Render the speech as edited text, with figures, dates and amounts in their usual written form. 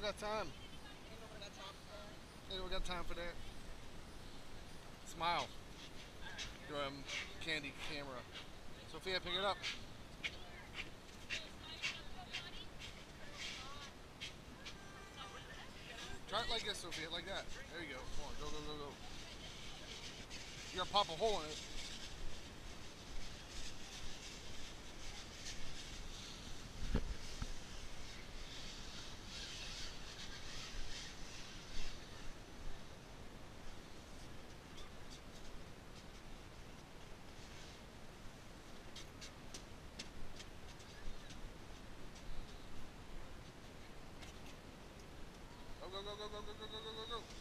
got time. Ain't nobody got time for that. Ain't nobody got time for that. Smile. Your candy camera. Sophia, pick it up. Try it like this, Sophia, like that. There you go. Come on, go, go, go, go. You gotta pop a hole in it. Go, go, go, go, go, go, go, go, go, go, go.